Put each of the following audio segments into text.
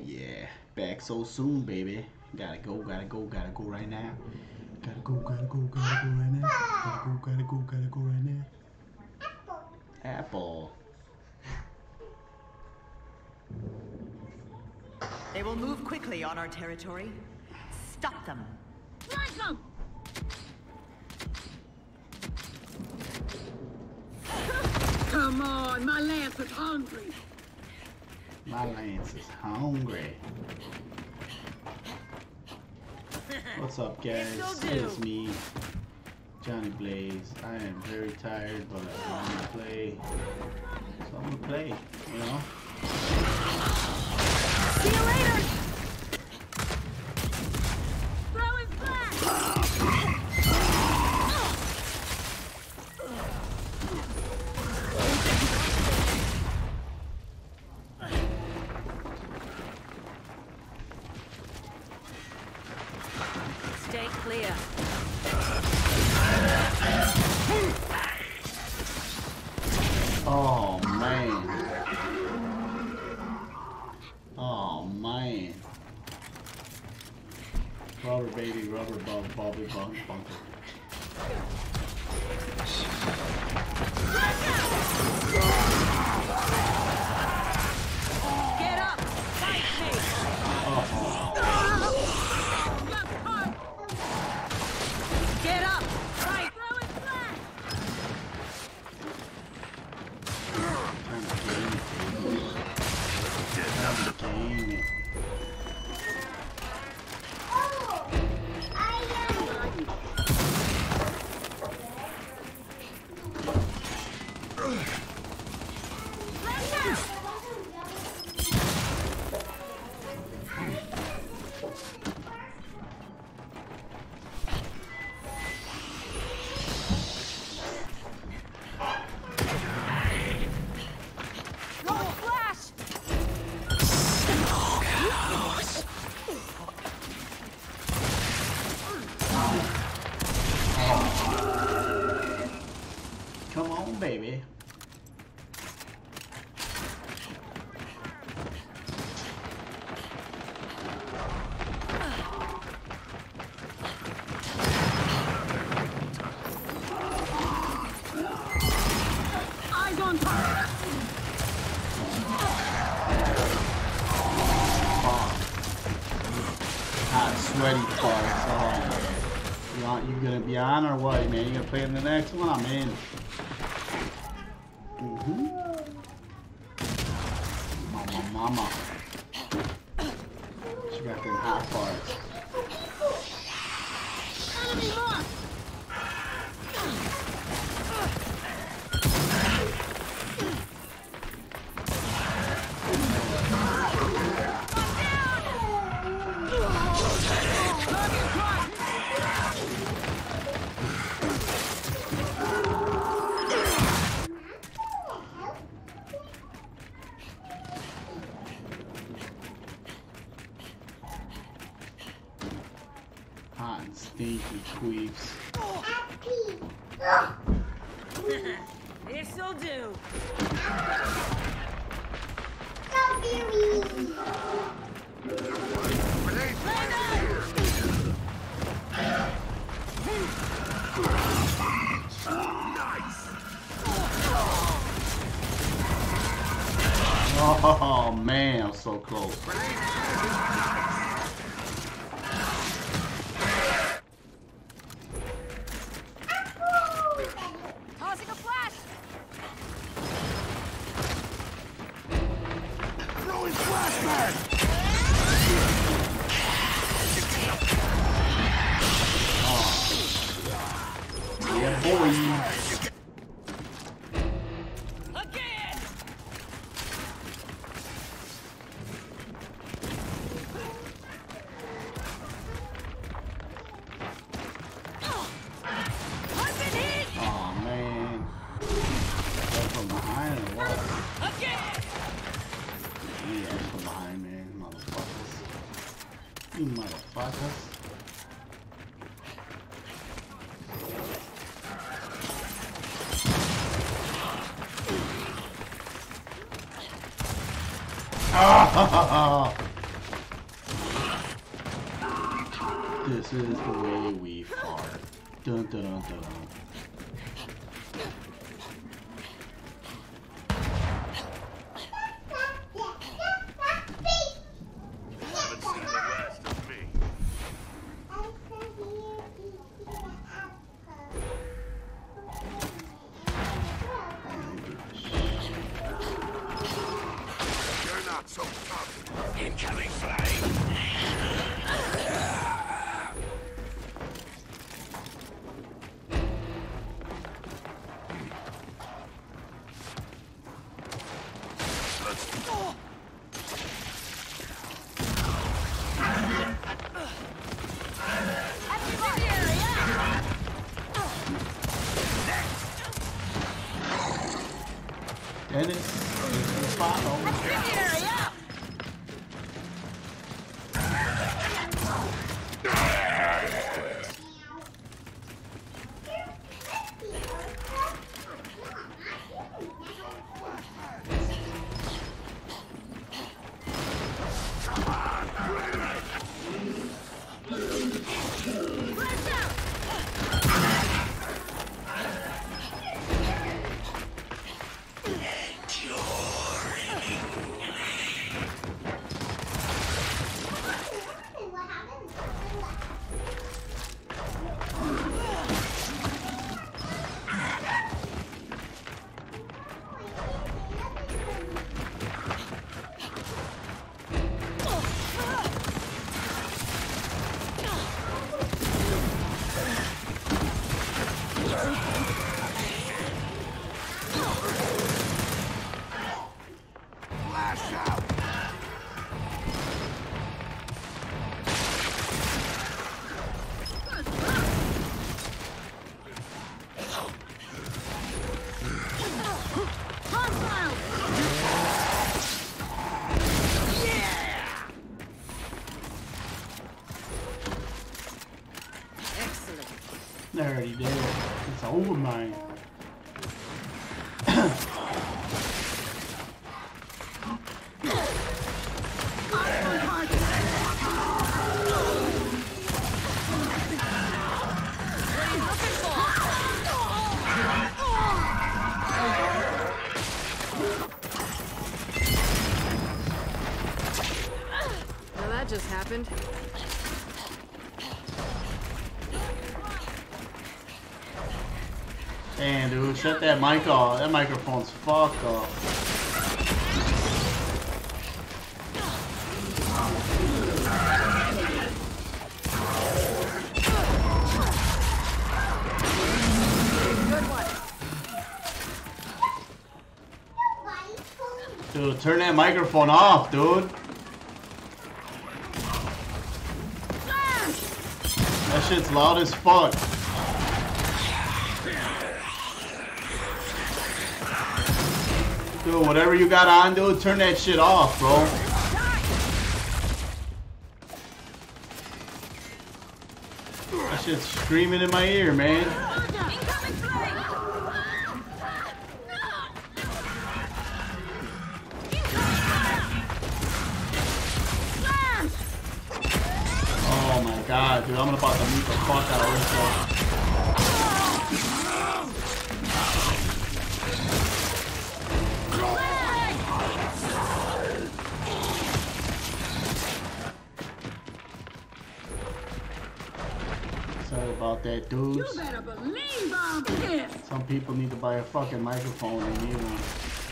yeah. Back so soon, baby. Gotta go, gotta go, gotta go right now. Gotta go, gotta go, gotta go right now. Gotta go, gotta go, gotta go right now. Apple. They will move quickly on our territory. Stop them. Like them! Come on, my lance is hungry. My lance is hungry. What's up, guys? It's me, Johnny Blaze. I am very tired, but I want to play. So I'm gonna play, you know? See you later! Throwing flash! Stay clear. Oh man. Oh man. Rubber baby, rubber bug, bobby bug, bunker. Get up! Fight me! Get up! Fight! Game it. Come on, baby. Eyes on target! Hot, sweaty farts. Oh, you gonna be on or what, man? You gonna play in the next one? I'm in. Mama. She got them hot farts. Enemy mark! Hot and stinky queefs. This'll do. Oh man, I'm so close. Tossing a flash. Throwing flashbang! Yeah, boy. Again. Hunting heat. Oh man. Go from behind or what? Again. Yeah, from behind, man. Motherfuckers. You motherfuckers. This is the way we fart. Dun dun dun dun. Incoming flame! Dennis, follow. I already did it. It's over, mine. Well, that just happened. Damn, dude, shut that mic off. That microphone's fucked up. Dude, turn that microphone off, dude. That shit's loud as fuck. Dude, whatever you got on, dude, turn that shit off, bro. That shit's screaming in my ear, man. Oh my god, dude, I'm about to beat the fuck out of this guy. Sorry about that, dudes. You better believe I'm pissed. Some people need to buy a fucking microphone and need one.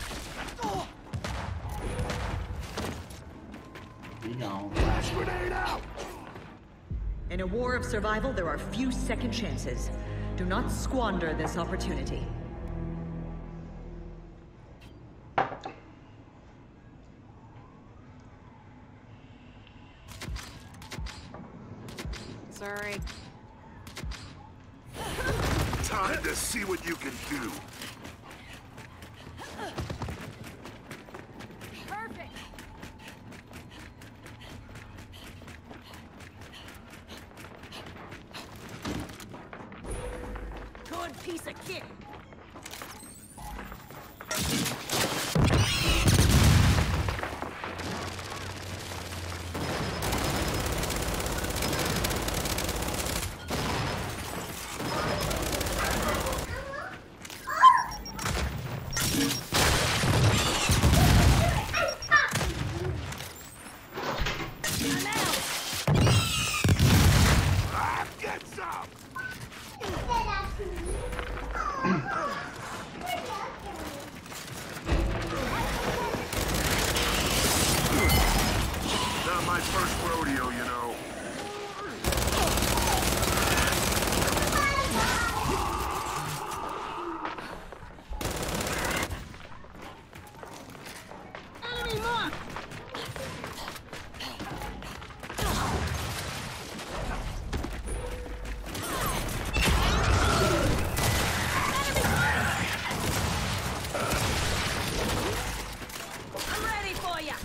Be gone. Flash grenade out! In a war of survival, there are few second chances. Do not squander this opportunity. Sorry. Time to see what you can do. Perfect. Good piece of kit. rodeo, you know. Enemy mark! I'm ready for ya.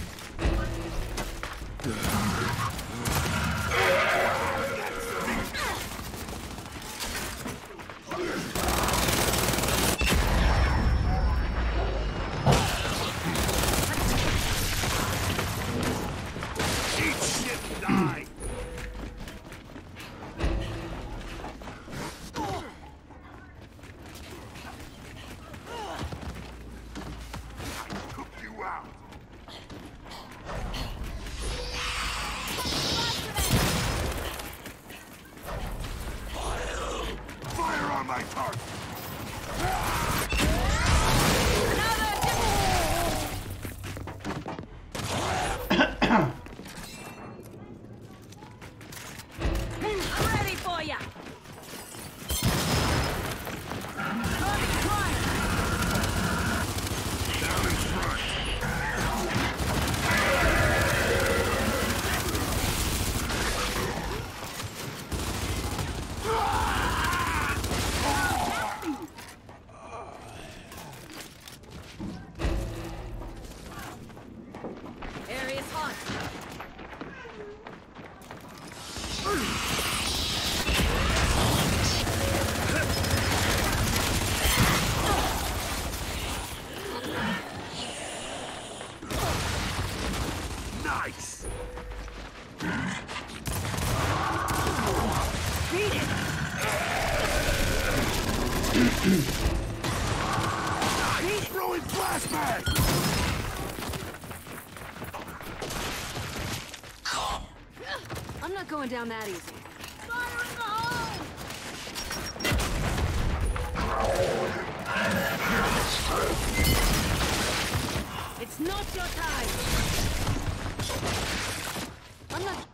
Eat shit and die. I took you out. Fire on my target. I'm ready for ya. Down in front. Area's hot. Nice. Beat it. Nice. Throwing flashbang. I'm not going down that easy. Fire in the hole! It's not your time. I'm not.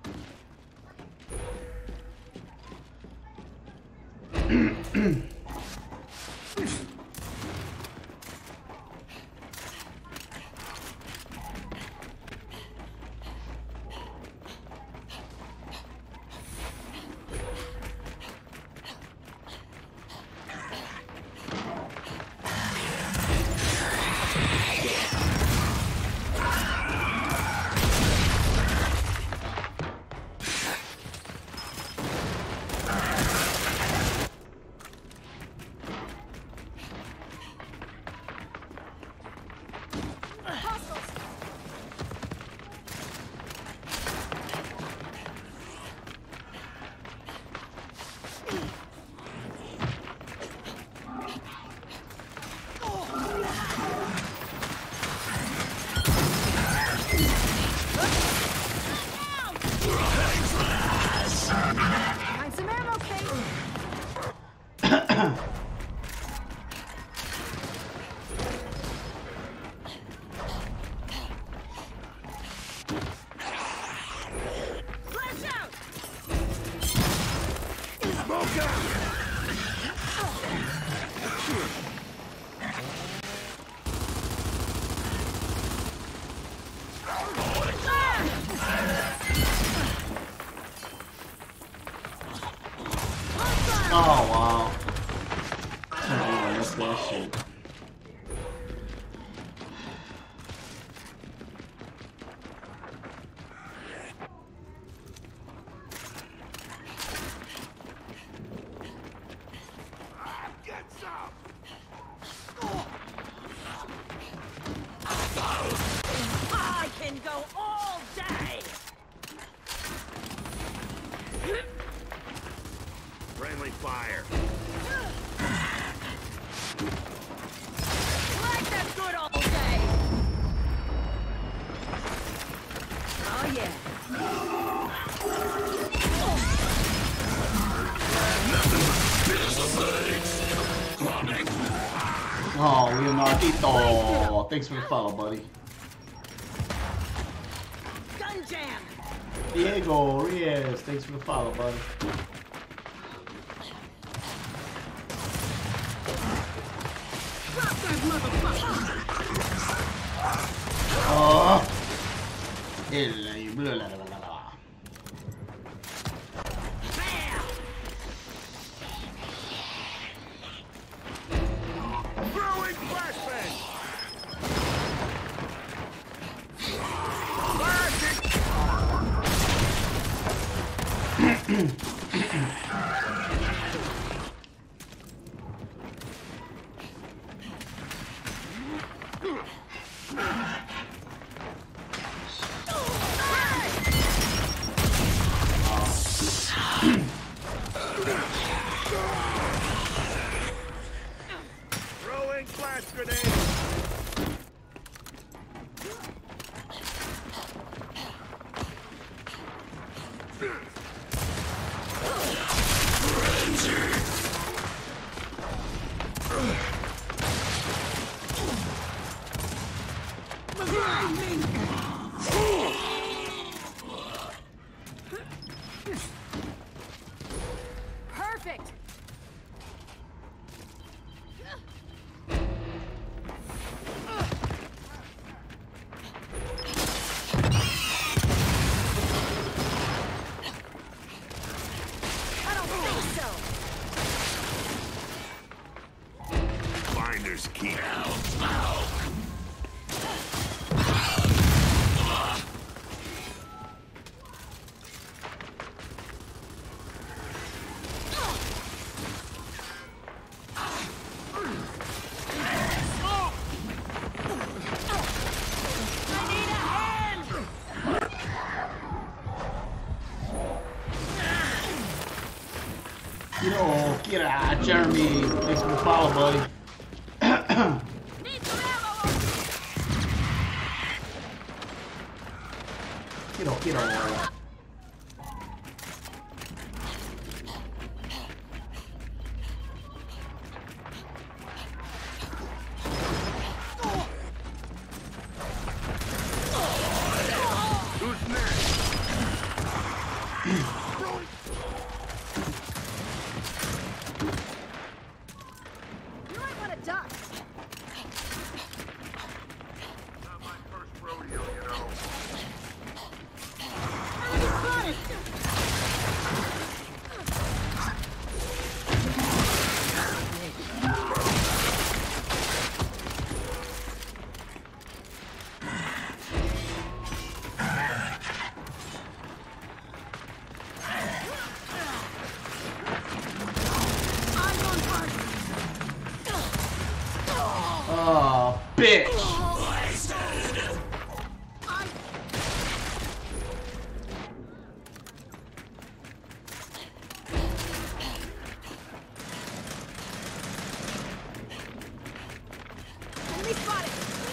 Find some ammo, Kate. Flash out! Smoke out. Oh wow. Oh, that's that shit. Get some. I can go all day. Friendly fire. Like that good all day. Oh yeah. Oh, Leonardito. Thanks for the follow, buddy. Gun jam. Diego Reyes, thanks for the follow, buddy. Drop that motherfucker! Oh! Throwing flashbang! Throwing flash grenade! Perfect. I don't think so. Finders keep. I need a hand. Get out, Jeremy. Thanks for the follow, buddy. Need some ammo. Get on. Who's next? You might want to duck. Not my first rodeo, you know. Oh, bitch. Enemy spotted.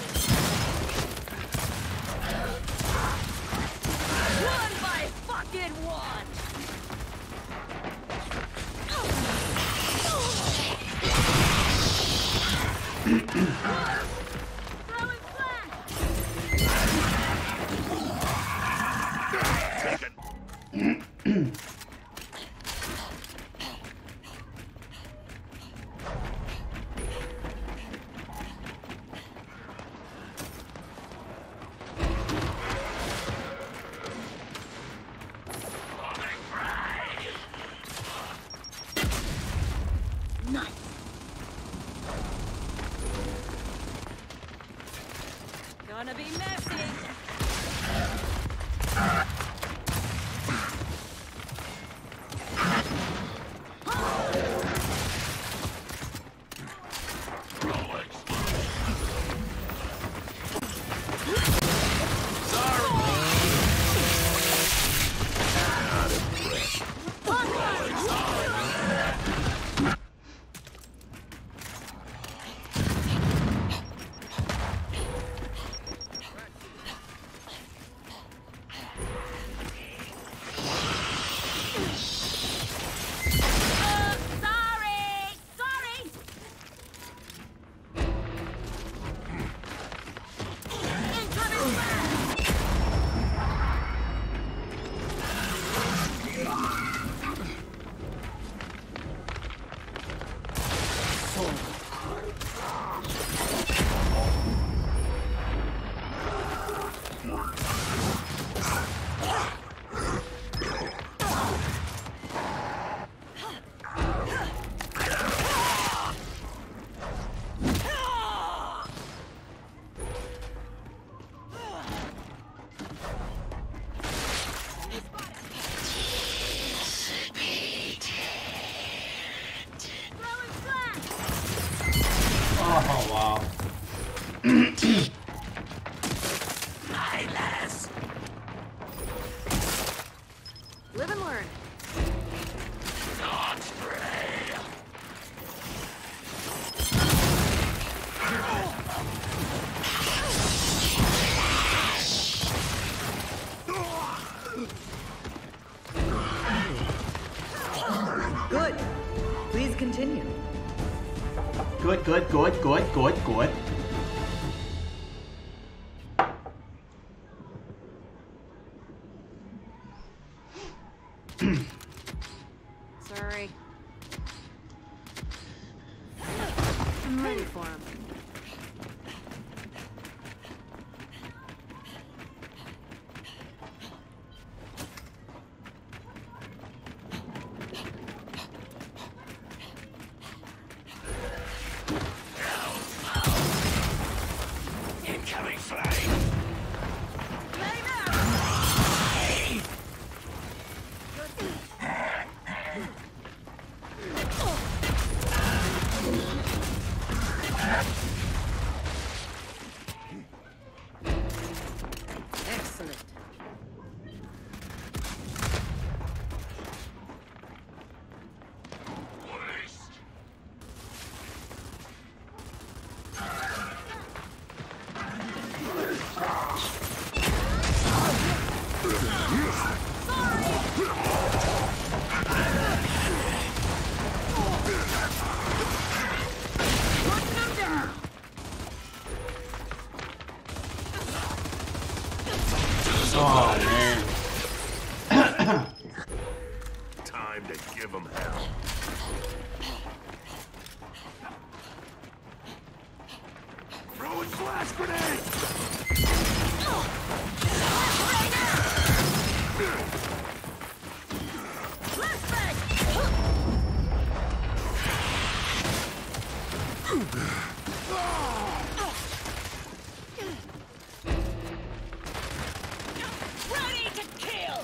One by fucking one. Live and learn. Good. Please continue. Good, good, good, good, good, good. Sorry. I'm ready for him. Incoming flame! Excellent. Oh man. Time to give them hell. Throwing flash grenade! Ready to kill!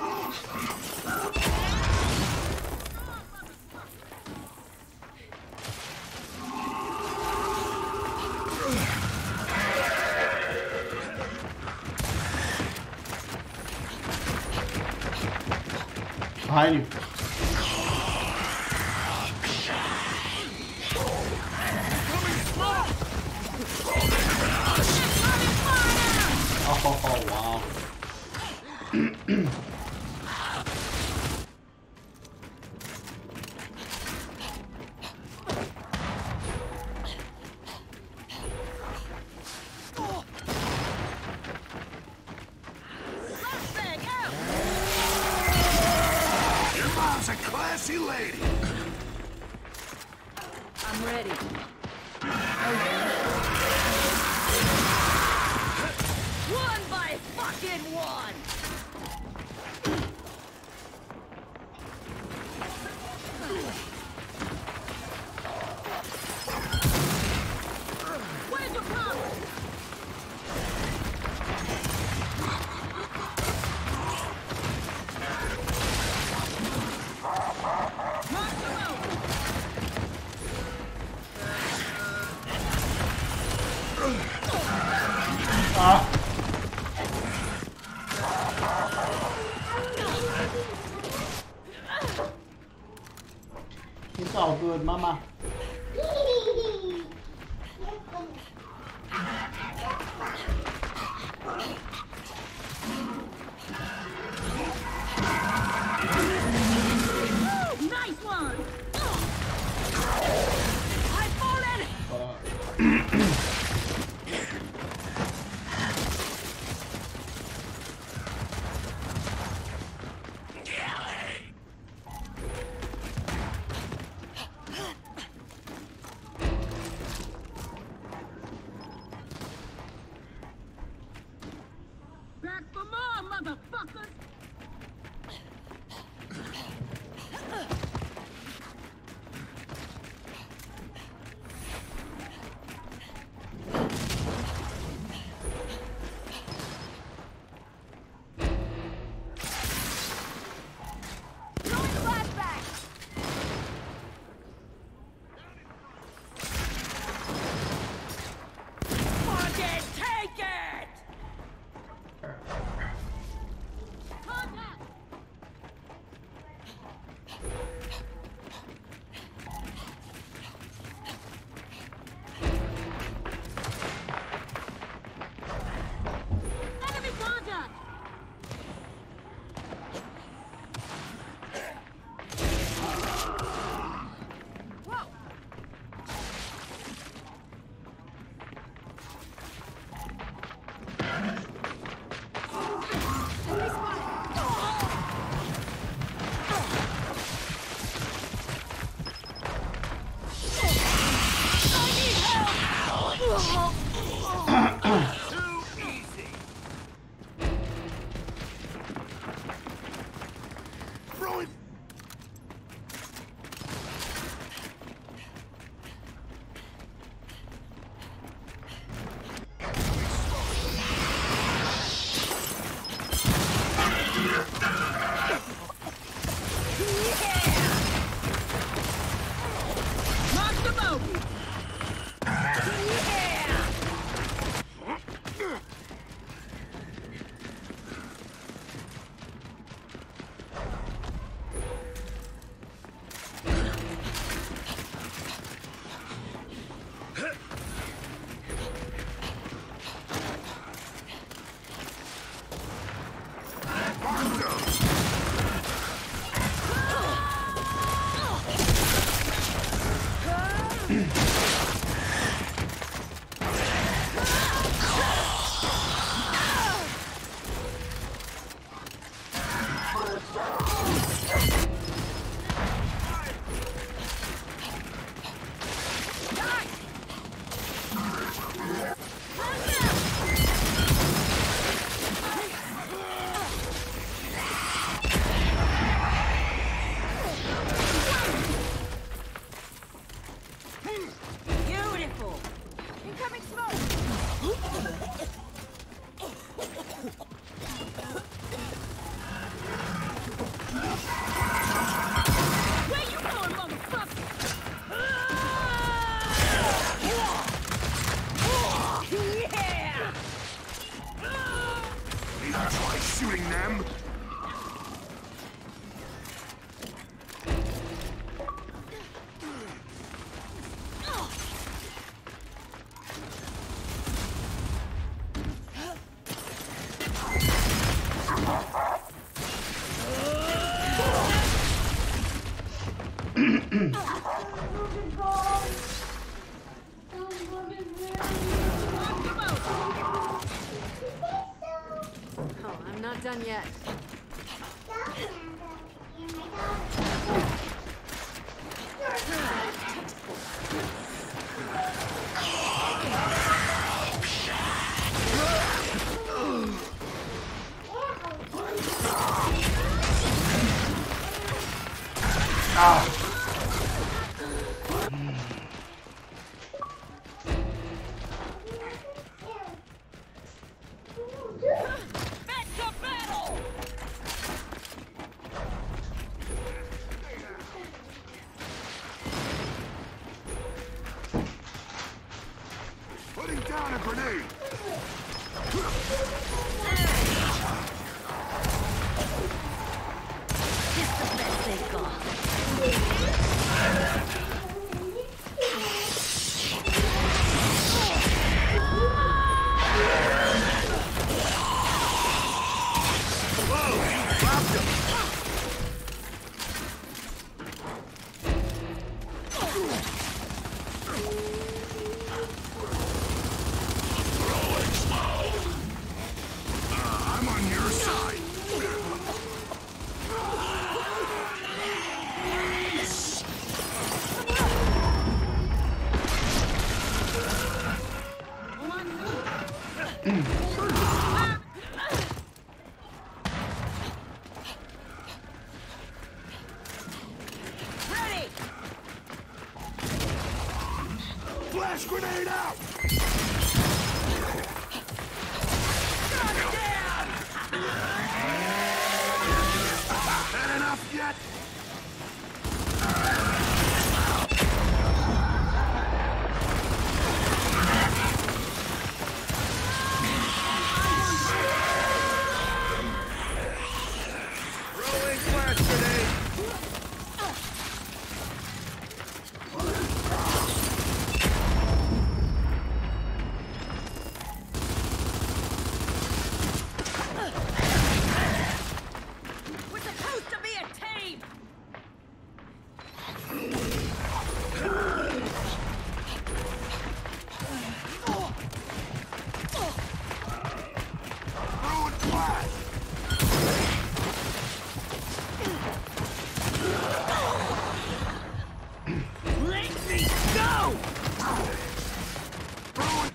Behind you. Oh wow. Flashbang out! Your mom's a classy lady! I'm ready. One by fucking one! Where's your problem? Ah. It's all good, mama. Nice one! I've fallen! Oh, I'm not done yet. Putting down a grenade. It's the best they've got. I'm on your side. Ready! Flash grenade out. Had enough yet? Throwing flash grenade. We're supposed to be a team! Throwing flash. Let me go! Throwing.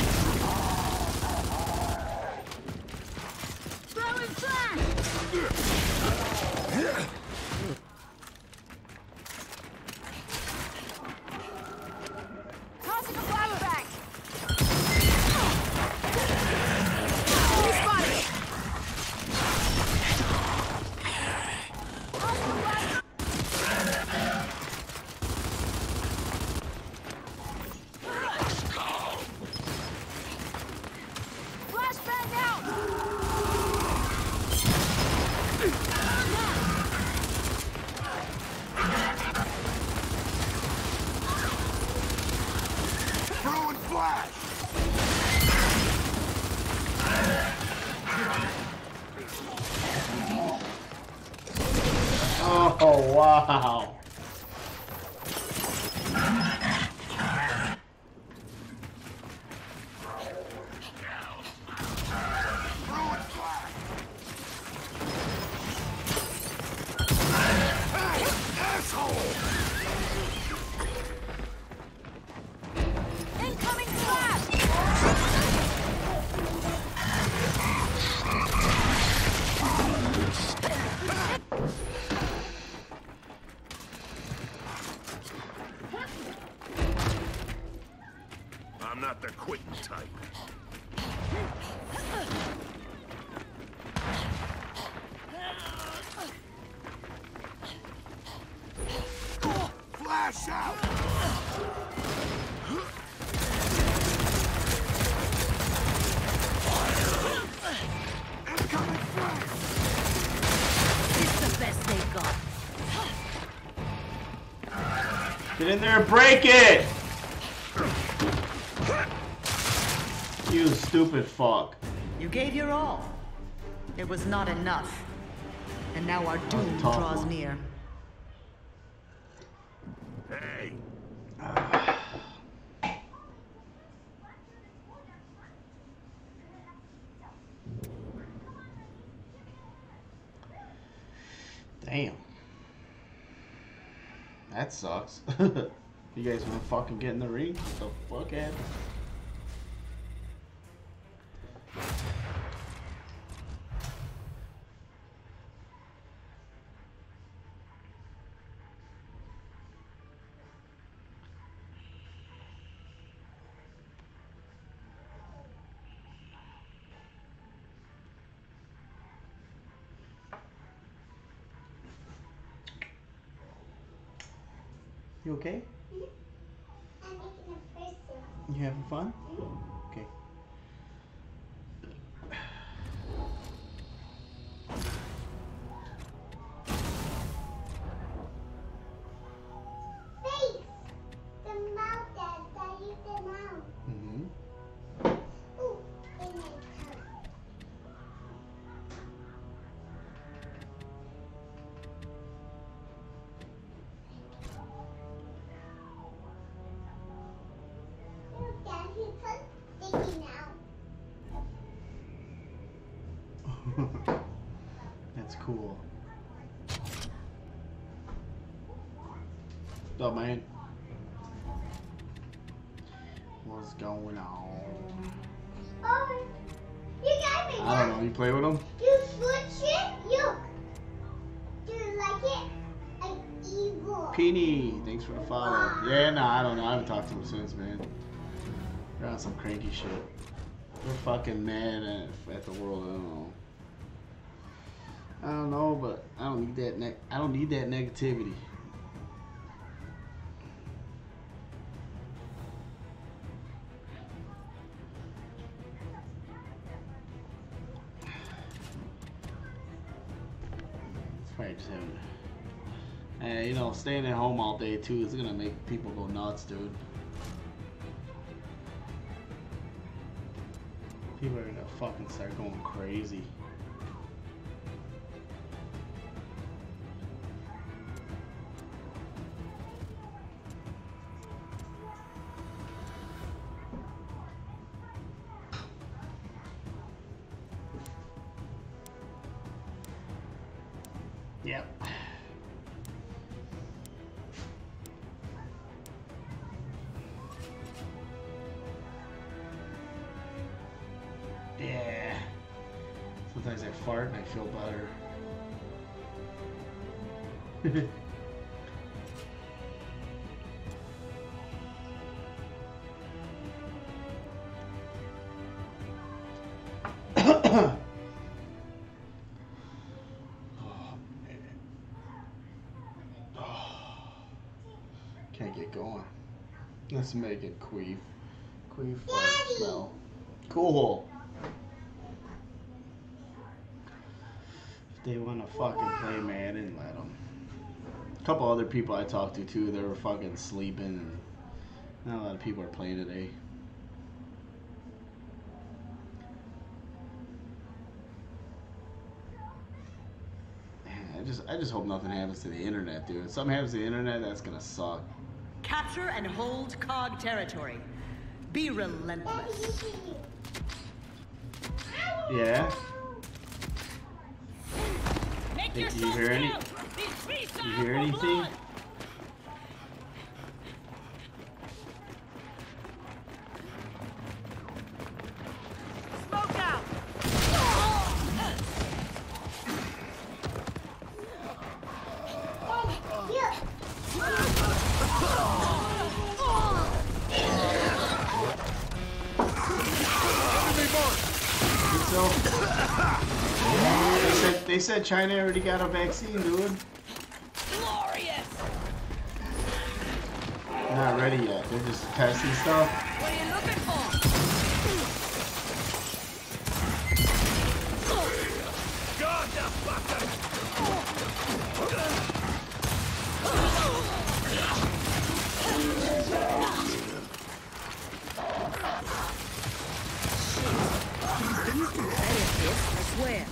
Throwing flash! Tossing a flashback! Flashbang out! Throwing flash. Oh, wow. Throwing flash. Hey, asshole! Incoming flash! I'm not the quitting type. Flash out! Incoming flash! It's the best they've got. Get in there and break it! You stupid fuck. You gave your all. It was not enough. And now our doom tough draws one. near. Hey, Damn. That sucks. You guys wanna fucking get in the ring? What the fuck happened? You okay? I'm making a person. You having fun? Okay. Face! The mouth that is the mouth. Mm-hmm. Ooh, in my tongue. Look, Dad, his tongue's sticking out. That's cool. What's up, man? What's going on? Oh, you got me. I don't know. You play with them? You switch it? You. Do you like it? I'm evil. Peony, thanks for the follow. Yeah, no, I don't know. I haven't talked to him since, man. They're on some cranky shit. They're fucking mad at the world. I don't know. I don't know, but I don't need that. I don't need that negativity. It's probably just having. And you know, staying at home all day too is gonna make people go nuts, dude. People are gonna fucking start going crazy. Yep. Yeah. Sometimes I fart and I feel better. Can't get going. Let's make it queef. Queef fart smell. Cool. If they want to fucking play Madden, let them. A couple other people I talked to too, they were fucking sleeping. And not a lot of people are playing today. I just hope nothing happens to the internet, dude. If something happens to the internet, that's gonna suck. Capture and hold COG territory. Be relentless. Yeah? Make You hear any? You hear anything? Smoke out. So, they said China already got a vaccine, dude. Glorious. Not ready yet. They're just testing stuff. What are you looking for? God, the fucker! I swear.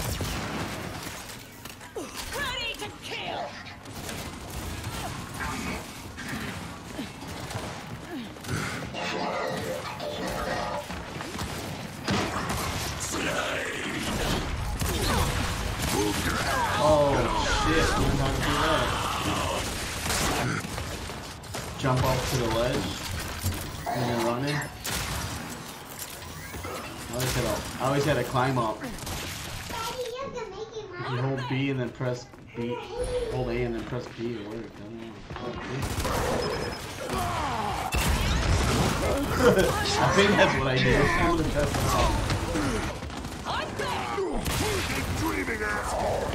Ready to kill. shit, you know how to do that. Jump up to the ledge and then running. I always had to climb up. You hold B and then press B. Hold A and then press B. It worked. I think that's what I did. I'm gonna press the top. Keep dreaming, asshole!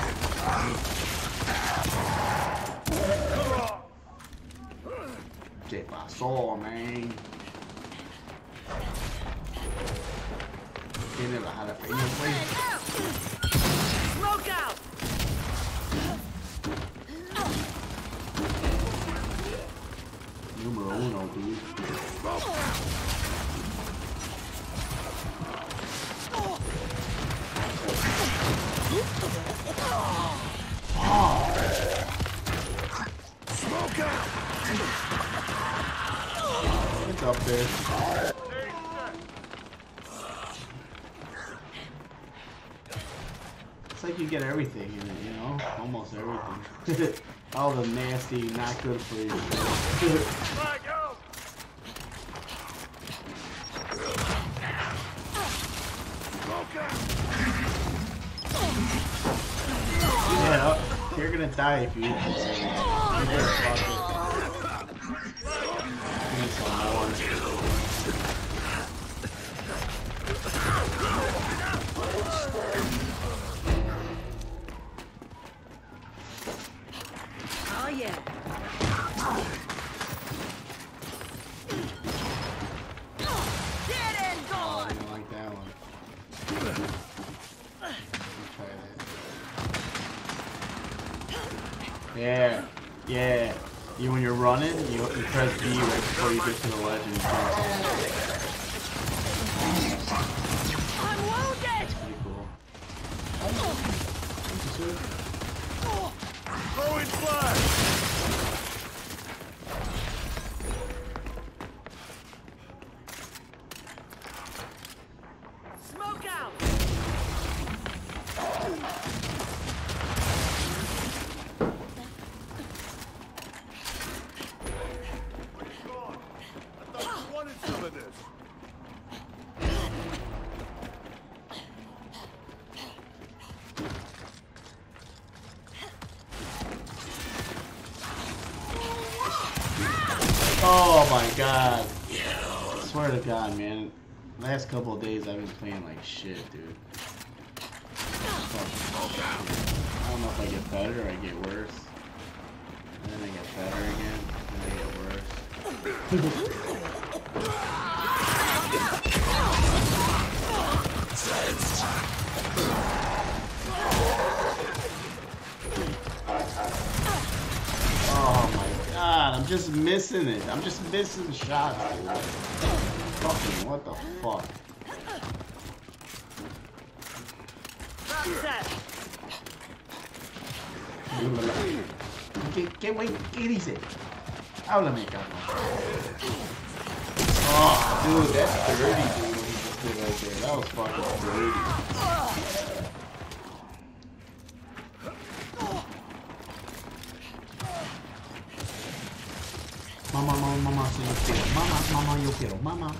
¿Qué pasó, man? Tiene la jalapeño, güey. Smoke out! Número uno, dude. Smoke out! It's up there. It's like you get everything in it, you know? Almost everything. All the nasty, not good for you. Flag out! Smoke out! Yeah, you're gonna die if you eat this. You better fuck it. Need some more. Oh yeah. Get in, Oh, I gone! didn't like that one. Let me try that. Yeah, yeah. You when you're running, you press B right before you get to the ledge and you press it. I'm wounded! Pretty cool. Throwing flag! Smoke out! Gone. I thought you wanted some of this. Oh my god. I swear to god, man. Last couple of days I've been playing like shit, dude. I don't know if I get better or I get worse. And then I get better again, and I get worse. Oh my god, I'm just missing it. I'm just missing shots, dude. Fucking what the fuck? Drop set! ¿Qué dice? Háblame, cabrón. Oh, dude, that's dirty, dude. What he just did right there. That was fucking dirty. Mamá, si yo quiero. Mamá, yo quiero. Mamá.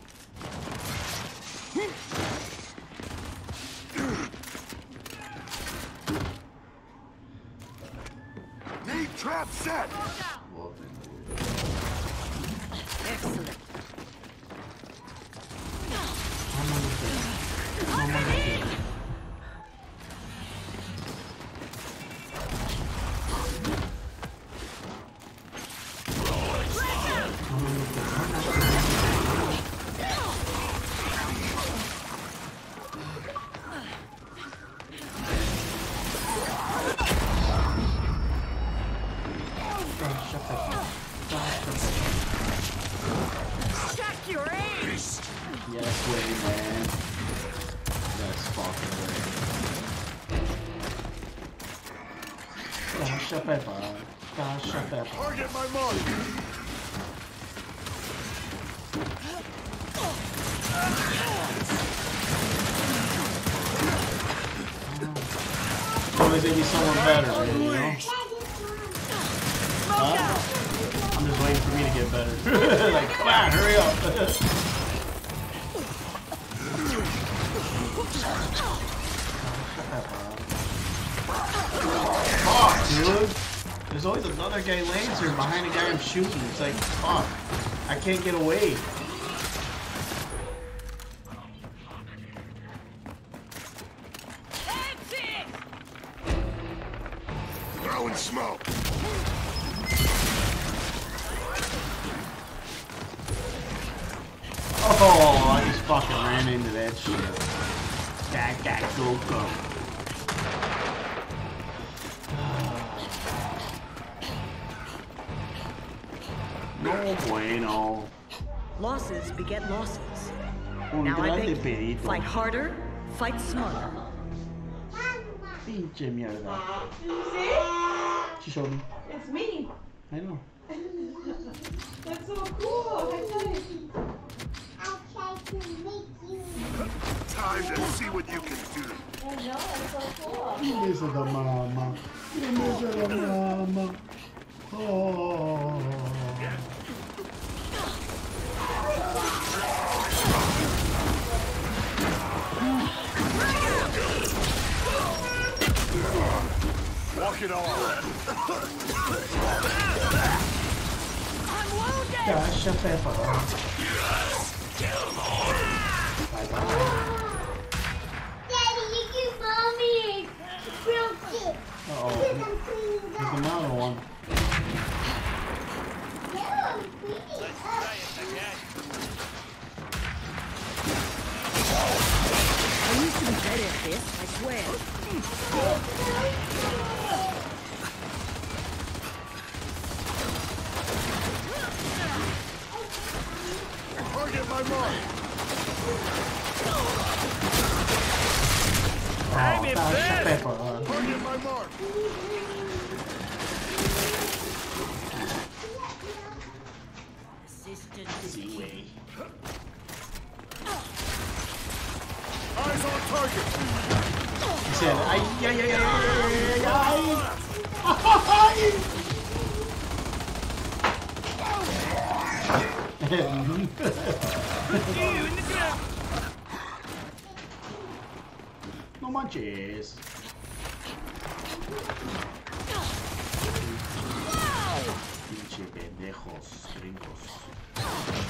Need trap set! Excellent. Mamá, yo quiero. Mamá, yo quiero. Check your aim! Yes, way, man. That's fucking way. Gosh, pepper. Gosh, pepper. Target my mark! Always give me someone better, man, you know? I'm just waiting for me to get better. Like, come on, hurry up. Fuck, dude. There's always another guy lancer behind the guy I'm shooting. It's like, fuck. I can't get away. Throwing smoke. Oh, I just fucking ran into that shit. Go, go. No bueno. Losses beget losses. Un Now I grande beg, pedito. fight harder, fight smarter. Pinche mierda. She showed me. It's me. I know. That's so cool. High five. I tried to make you. Time to see what you can do. I know, that's so cool. Un beso da mamma. Un beso da mamma. Oh. Walk it all. Gosh, Pepper. Bye-bye. Daddy, you give mommy real good. Uh-oh. Here's another one. I used to be better at this, I swear. Target my mark. Oh, gosh, Pepper. Target my mark. See. Eyes on target. He said, ay, ay, ay, ay, ay, No manches. Pinche pendejos gringos.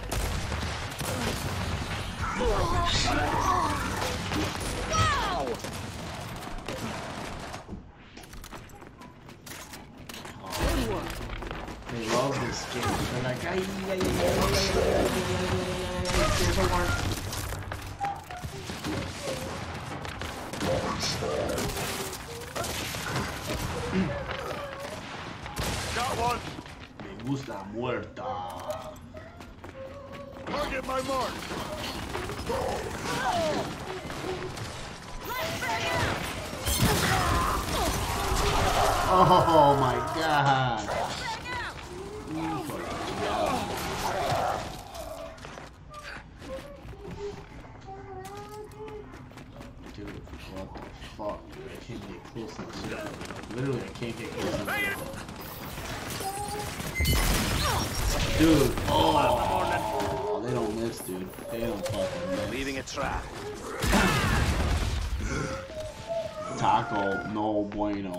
They love this game. They're like, ay, ay, ay, ay, ay, it doesn't work. Got one. Me gusta muerta. Target my mark. Oh my god. Dude, what the fuck? I can't get close to the shit. Literally, I can't get close to the shit. Dude, oh, they don't miss, dude. They don't fucking miss. Leaving a trap. Taco, no bueno.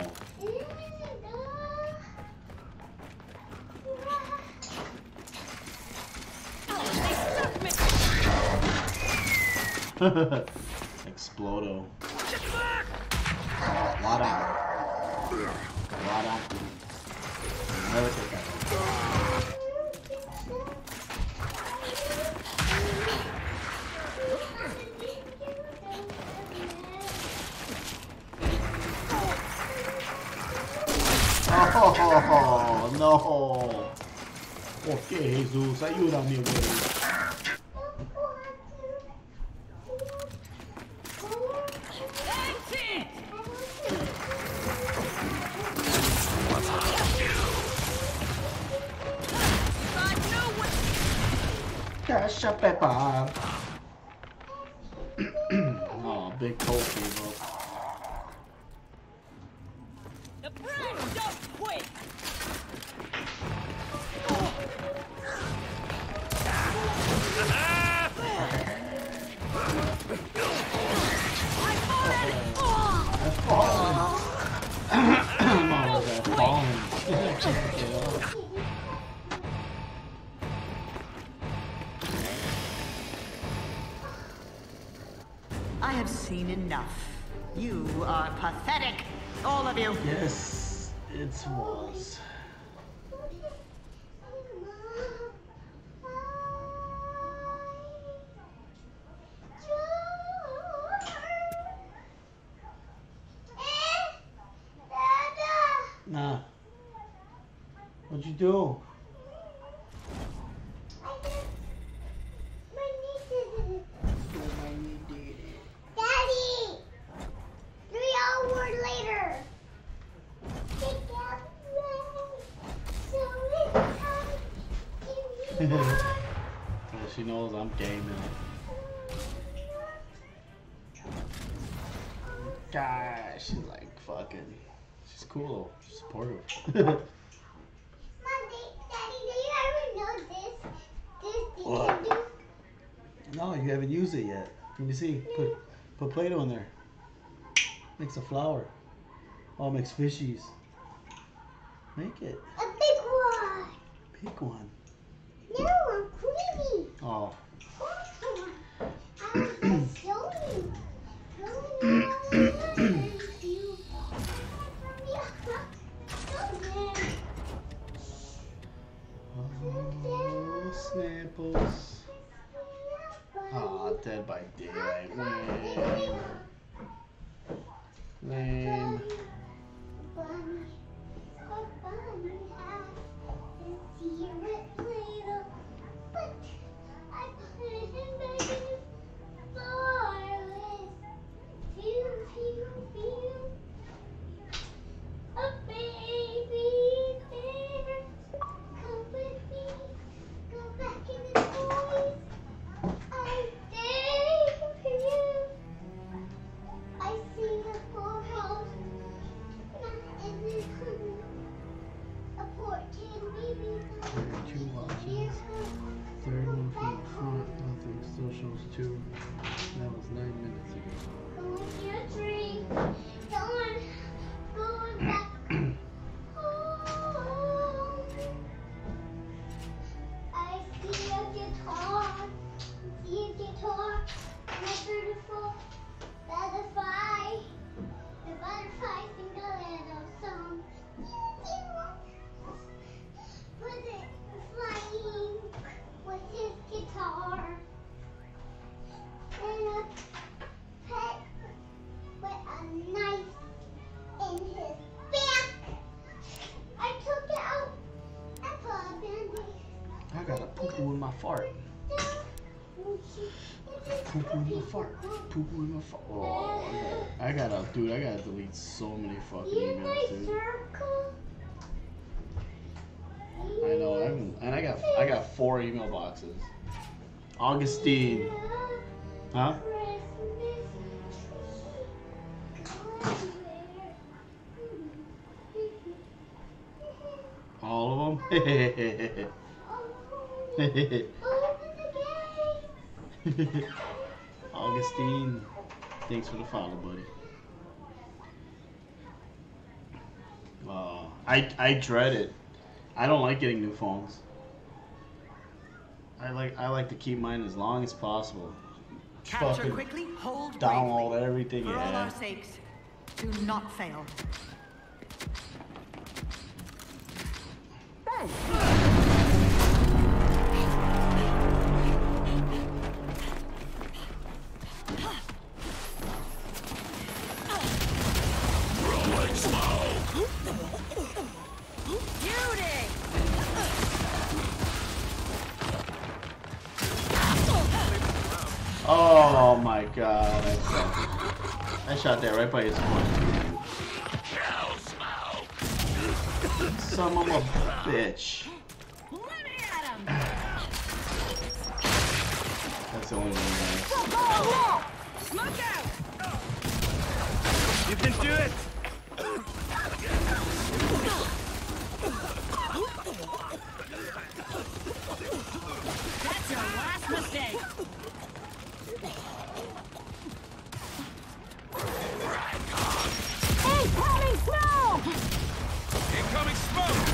Explodo. Wada. Wada. Never take that. Oh, no. Ok, Jesus, ayúdame, güey. Cash Pepper. Oh, big Colt came up. The brand don't quit. seen enough. You are pathetic. All of you. Yes, it was. Nah. What'd you do? Daddy! 3 hours later. Pick up so it's time to be Yeah, she knows I'm gaming. Gosh, she's like fucking. She's cool, she's supportive. Daddy, do you ever know this? This you can do? No, you haven't used it yet. Let me see. Put Play-Doh in there. Makes a flower. Oh, makes fishies. Make it. A big one. Pick one. No, I'm cleaning. Oh. I was just showing. Oh, Snapples. Oh, Dead by Daylight. Lame. Lame. Two watches. Third one from the front. Nothing. Still shows 2. That was 9 minutes ago. Go in your tree. Going back home. I see a guitar. And a beautiful butterfly. The butterfly sing a little song. With it flying with his guitar. And a pet with a knife in his back. I took it out and put a band-aid. I got a poo-poo in my fart. Poo-poo in my fart. Poo-poo in my fart. Oh, I gotta delete so many fucking Here's my emails, dude. circle. I know, and I got 4 email boxes. Augustine. Huh? All of them? Augustine. Thanks for the follow, buddy. I dread it. I don't like getting new phones. I like to keep mine as long as possible. Capture Fucking quickly, hold download bravely. everything. For all Yeah. our sakes, do not fail. Beauty! Oh my god, I shot that right by his foot. Son of a bitch. Let me at him! That's the only one. Look out! You can do it! That's your last mistake! Incoming smoke! Incoming smoke!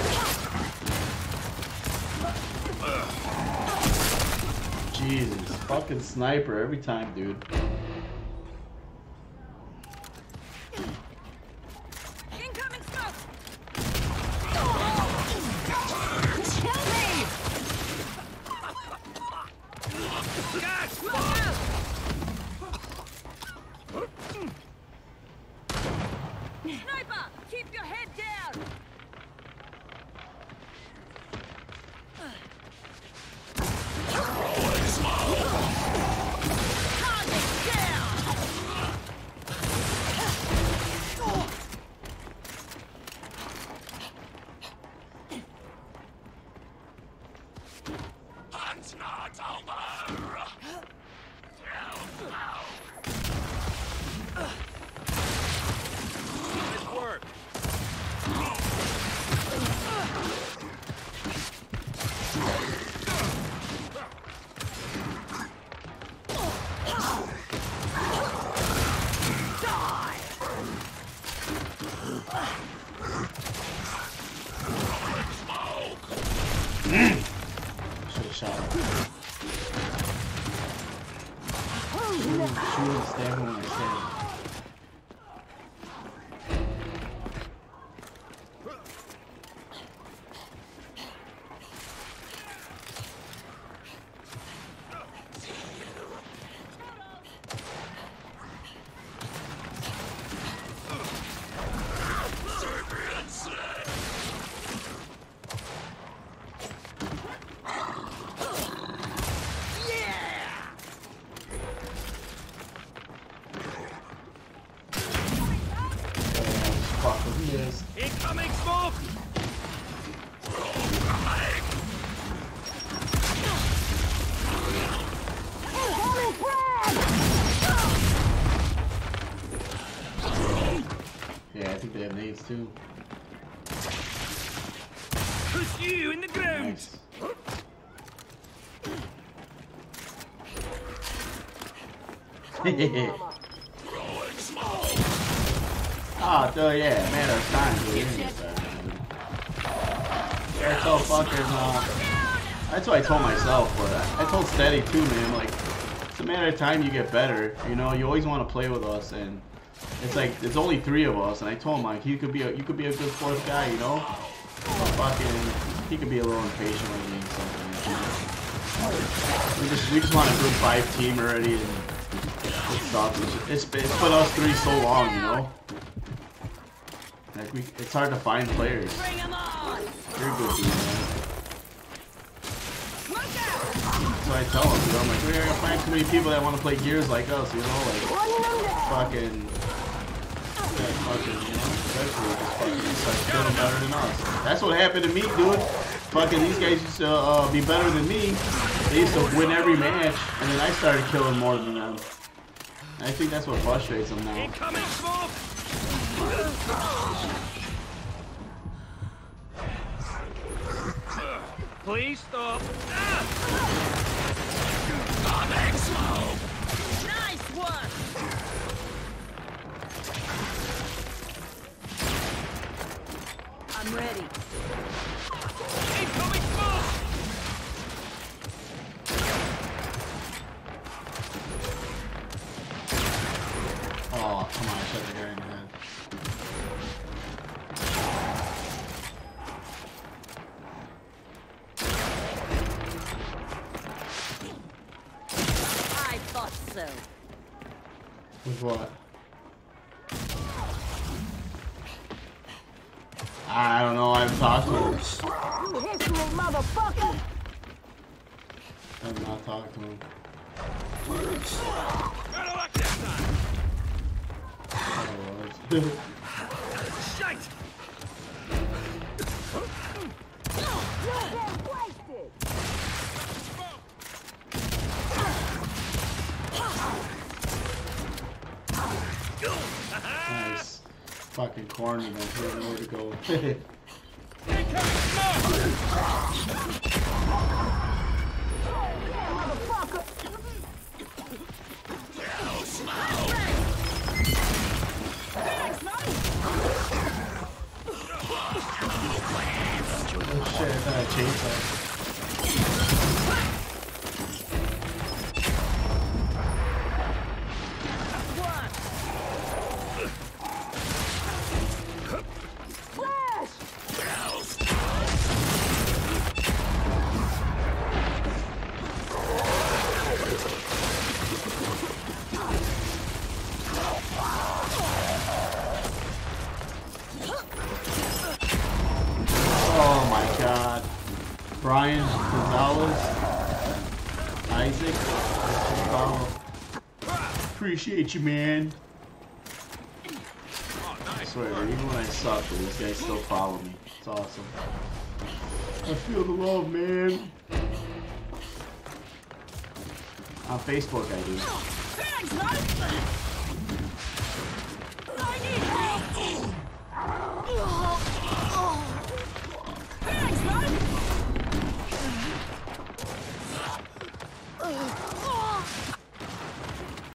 Jesus. fucking sniper every time, dude. Incoming smoke! Sniper! Keep your head down! Target down! Hunt's not over. Nice work. Should have shot him. Shoot and stab him when I stab him. Fuck, he is. Incoming smoke! Yeah, I think they have nades too. Push you in the ground! Nice. Oh, dude, yeah, matter of time, dude. They're so fuckers, that's what I told myself, but I told Steady too, man, like, it's a matter of time you get better, you know, you always want to play with us, and it's like, there's only 3 of us, and I told him, like, you could be a good 4th guy, you know? Fucking, he could be a little impatient with me, something. We just want a good 5 team already, and it's put us 3 so long, you know? Like it's hard to find players. Bring 'em on! You're a good dude, man. Smoke out! That's what I tell them, dude. I'm like, we're gonna find too many people that want to play Gears like us, you know? Like, fucking, you know? Eventually, just start feeling better than us. That's what happened to me, dude. Fucking these guys used to be better than me. They used to win every match, and then I started killing more than them. And I think that's what frustrates them now. Incoming smoke! Please stop. Nice work! I'm ready. Incoming smoke! Oh, come on, I shot the guy in the head. I thought so. With what? I don't know, I haven't talked to him. I have not talked to him. Better luck this time! Otherwise. Shite! Nice. Fucking corny, man. He doesn't know where to go. Incoming smoke! Oh shit, I thought I changed that. Brian Gonzalez. Isaac. Follow. Appreciate you, man. I swear, even when I suck, these guys still follow me. It's awesome. I feel the love, man. On Facebook, I do. Thanks, bud! I need help! Thanks, bud!